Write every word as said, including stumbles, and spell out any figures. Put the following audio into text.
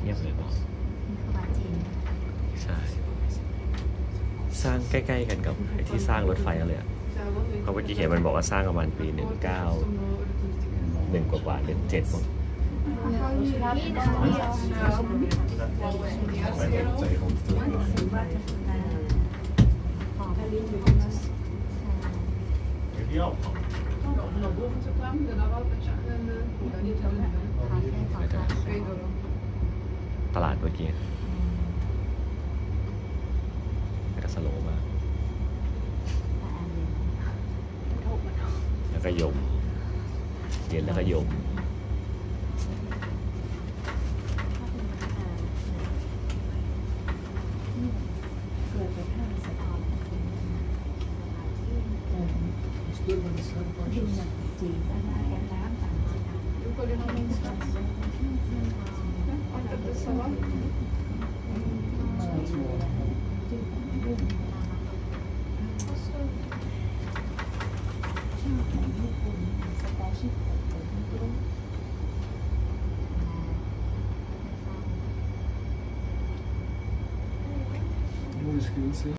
งียบเลยเนาะใช่สร้างใกล้ๆกันกับที่สร้างรถไฟเลยอะเพราะเมื่อกี้เห็นมันบอกว่าสร้างประมาณปีหนึ่งเก้าหนึ่งกว่าๆหนึ่งเจ็ดหมดตลาดเมื่อกี้ก็สโลว์มากแล้วก็ยมเย็นแล้วก็ยม Não esqueci.